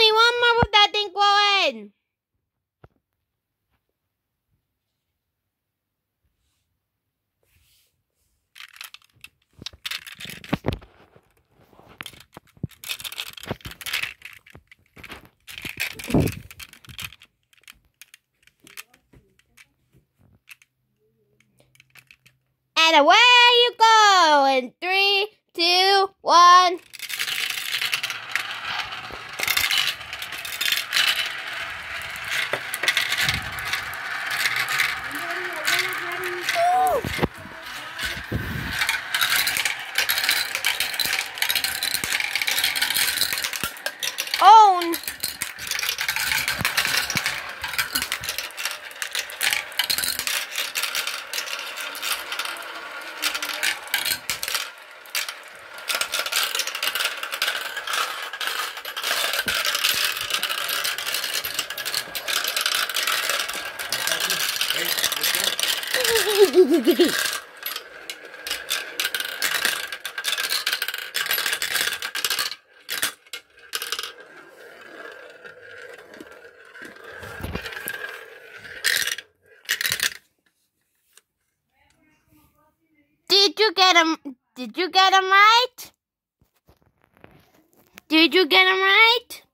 Only one more with that thing glowing. And away you go in 3, 2, 1. Own. Did you get him? Did you get him right? Did you get him right?